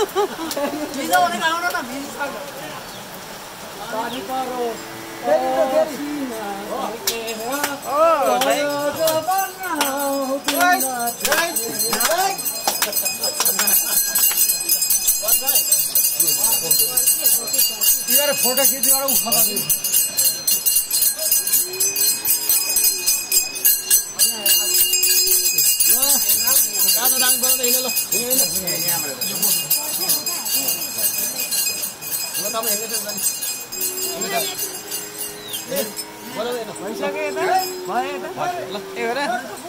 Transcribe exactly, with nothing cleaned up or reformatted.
visa भनेको आउन न भिजा पानी परो फेरि त फेरि ओ भाइ तिनीहरू फोटो खिचेर उठा भइसक्यो